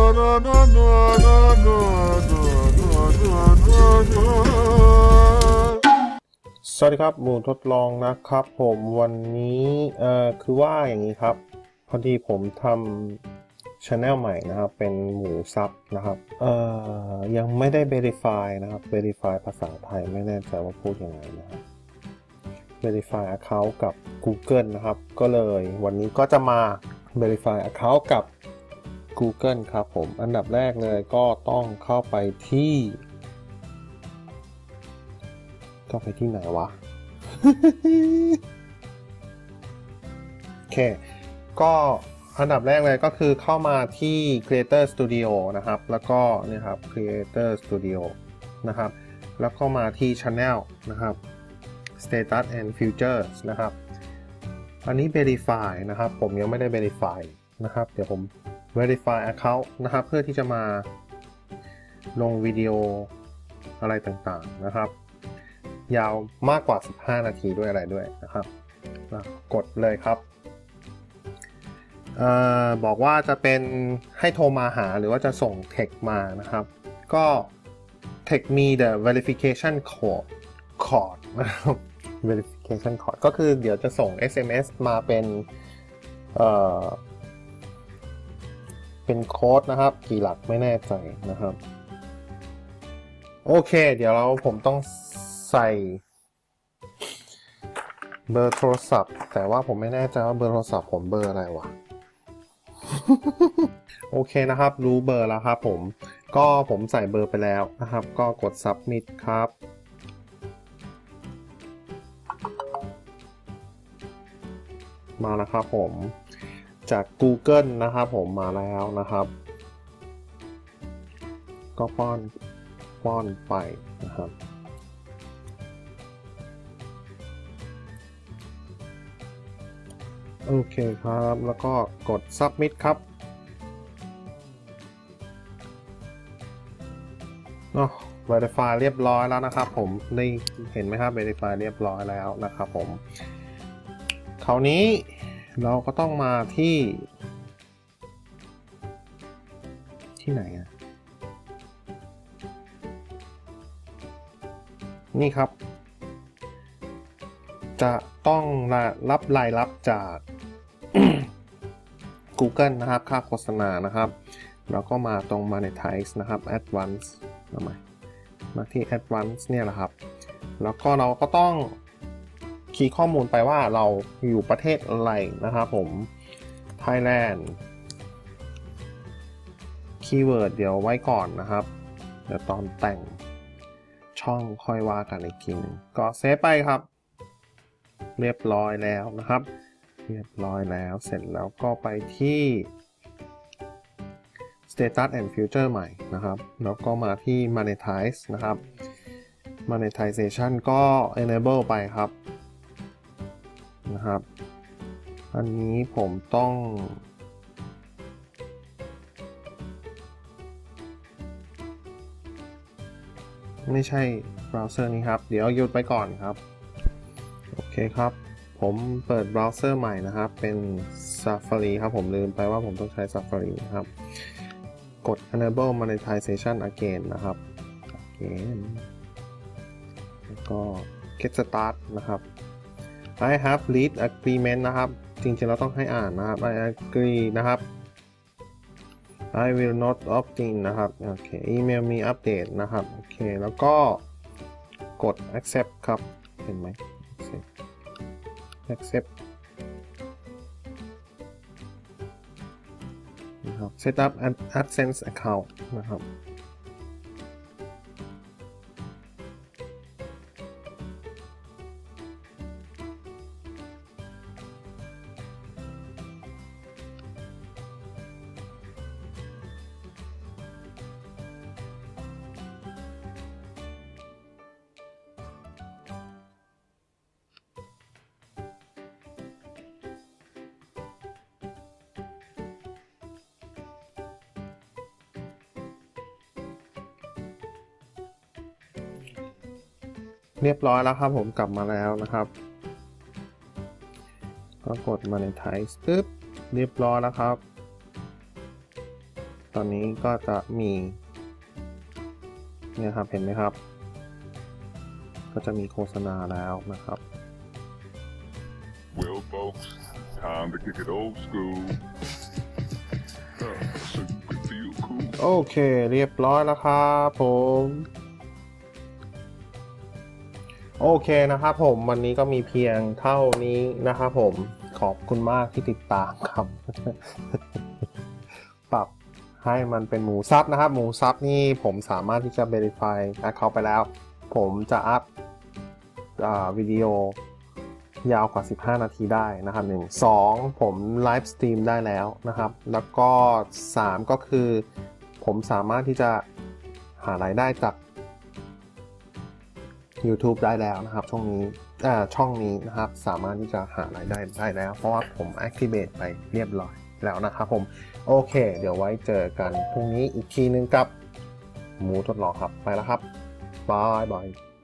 สวัสดีครับหมูทดลองนะครับผมวันนี้คือว่าอย่างนี้ครับพอดีผมทำ channel ใหม่นะครับเป็นหมูซับนะครับยังไม่ได้ verify นะครับ verify ภาษาไทยไม่แน่ใจว่าพูดยังไงนะครับ verify account กับ Google นะครับก็เลยวันนี้ก็จะมา verify account กับ Google ครับผมอันดับแรกเลยก็ต้องเข้าไปที่ไหนวะ โอเคก็อันดับแรกเลยก็คือเข้ามาที่ Creator Studio นะครับแล้วก็เนี่ยครับ Creator Studio นะครับแล้วก็มาที่ Channel นะครับ Status and Features นะครับอันนี้ Verify นะครับผมยังไม่ได้ Verify นะครับเดี๋ยวผม Verify Account นะครับเพื่อที่จะมาลงวิดีโออะไรต่างๆนะครับยาวมากกว่า15นาทีด้วยอะไรด้วยนะครับกดเลยครับบอกว่าจะเป็นให้โทรมาหาหรือว่าจะส่งเทคมานะครับก็เทคมี the verification code นะครับ verification code ก็คือเดี๋ยวจะส่ง SMS มาเป็นโค้ดนะครับกี่หลักไม่แน่ใจนะครับโอเคเดี๋ยวผมต้องใส่เบอร์โทรศัพท์แต่ว่าผมไม่แน่ใจว่าเบอร์โทรศัพท์ผมเบอร์อะไรวะ โอเคนะครับรู้เบอร์แล้วครับผมใส่เบอร์ไปแล้วนะครับก็กด submit ครับมาแล้วครับผมจาก Google นะครับผมมาแล้วนะครับก็ป้อนไปนะครับโอเคครับแล้วก็กด submit ครับverify เรียบร้อยแล้วนะครับผมได้เห็นไหมครับ verify เรียบร้อยแล้วนะครับผมคราวนี้เราก็ต้องมาที่ไหนอ่ะนี่ครับจะต้องรับรายรับจาก Google นะครับค่าโฆษณานะครับแล้วก็มาตรง monetize นะครับ advance มาที่ advance เนี่ยแหละครับแล้วก็เราก็ต้องคีย์ข้อมูลไปว่าเราอยู่ประเทศอะไรนะครับผม Thailand คีย์เวิร์ดเดี๋ยวไว้ก่อนนะครับเดี๋ยวตอนแต่งช่องค่อยว่ากันอีกทีนึงก็เซฟไปครับเรียบร้อยแล้วนะครับเรียบร้อยแล้วเสร็จแล้วก็ไปที่ Status and Future ใหม่นะครับแล้วก็มาที่ Monetize นะครับ Monetization ก็ Enable ไปครับนะครับอันนี้ผมต้องไม่ใช่เบราว์เซอร์นี้ครับเดี๋ยวหยุดไปก่อนครับโอเคครับผมเปิดเบราว์เซอร์ใหม่นะครับเป็น Safari ครับผมลืมไปว่าผมต้องใช้ Safari นะครับกด Enable Monetization again นะครับ again แล้วก็ Get Start นะครับ I have read agreement นะครับจริงๆเราต้องให้อ่านนะครับ I agree นะครับ I will not opt in นะครับโอเค email me update นะครับโอเคแล้วก็กด accept ครับเห็นไหม accept นะครับ set up an AdSense account นะครับเรียบร้อยแล้วครับผมกลับมาแล้วนะครับก็กด monetize ปึ๊บเรียบร้อยแล้วครับตอนนี้ก็จะมีเนี่ยครับเห็นไหมครับก็จะมีโฆษณาแล้วนะครับ Well, folks, time to kick it old school. So you can feel cool. โอเคเรียบร้อยแล้วครับผมโอเคนะครับผมวันนี้ก็มีเพียงเท่านี้นะครับผมขอบคุณมากที่ติดตามครับ ปรับให้มันเป็นหมูซับนะครับหมูซับนี่ผมสามารถที่จะ verify เขาไปแล้วผมจะอัพวิดีโอยาวกว่า15นาทีได้นะครับ2ผมไลฟ์สตรีมได้แล้วนะครับแล้วก็3ก็คือผมสามารถที่จะหารายได้จาก YouTube ได้แล้วนะครับช่องนี้นะครับสามารถที่จะหารายได้ได้แล้วเพราะว่าผม activate ไปเรียบร้อยแล้วนะครับผมโอเคเดี๋ยวไว้เจอกันพรุ่งนี้อีกทีนึงกับหมูทดลองครับไปแล้วครับบายบาย